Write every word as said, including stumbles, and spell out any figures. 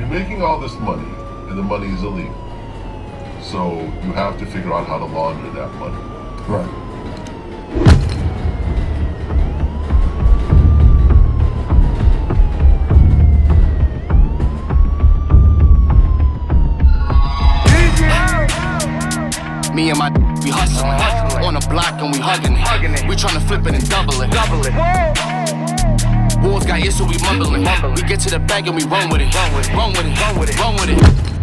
you're making all this money, and the money is illegal. So you have to figure out how to launder that money. Right. Me and my we hustling, hustling on the block and we hugging it. Hugging it. We tryna flip it and double it. Double it. Walls got ears so we mumbling. mumbling. We get to the bag and we run with it. Run with it. Run with it. Run with it. Run with it.